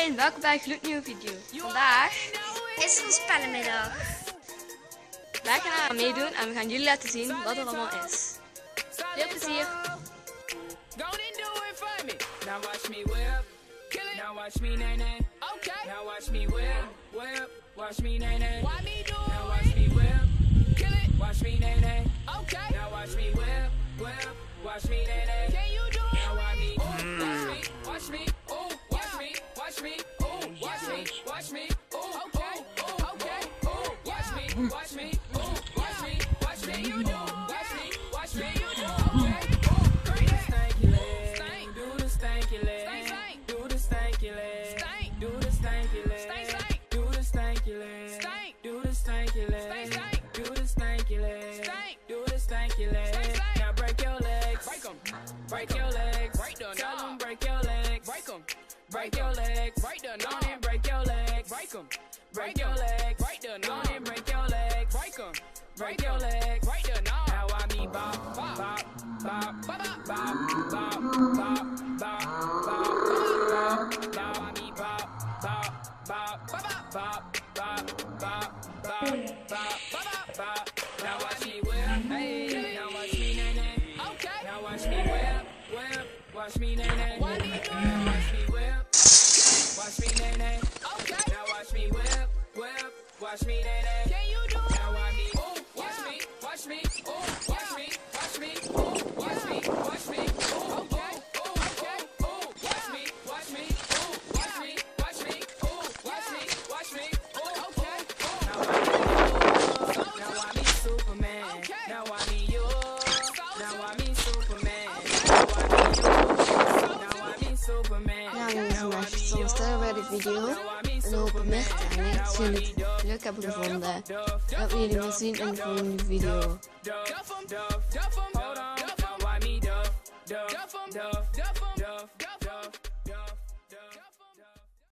iedereen, welkom bij een gloednieuwe video. Vandaag is het een spellenmiddag. wij gaan eraan meedoen en we gaan jullie laten zien wat er allemaal is. Veel plezier! Now watch me whip, now watch me nay nay. Okay. Now watch me whip, whip, watch me nay nay. Why me do it? Now watch me whip, kill it. Watch me nay nay. Okay. Now watch me whip, whip, watch me nay nay. Can you do it? Now watch me, watch me, ooh, watch me, watch me, ooh, watch me, watch me, ooh, okay, ooh, okay, ooh, watch me, watch me, ooh, watch me, watch me, you do, watch me, watch me, you do, okay. Now break your legs, break your legs, tell them break your legs, break your legs, don't and break your legs, break your legs, don't and break your legs, break your legs, now I me bop, bop, bop, bop, bop, bop, bop, bop, bop, now I me bop, bop, bop, bop, bop, bop, bop, bop, bop, now watch me whip, hey, now watch me nay nay, okay, now watch me whip, whip, watch me nay nay, now watch me whip, watch me nay nay, okay, now watch me whip, whip, watch me nay nay, can you do it? Now watch me, ooh, watch me, watch me, ooh, watch me, watch me, ooh, watch me, watch me, ooh, okay, ooh, okay, ooh, watch me, watch me, ooh, watch me, watch me, ooh, watch me, watch me, ooh, okay, now I me Superman, now I me you, now I me Superman, now I me Superman. Ja jongens en meisjes, dan stellen bij de video en hopen met en dat jullie het leuk hebben gevonden. Dat we jullie weer zien in de volgende video.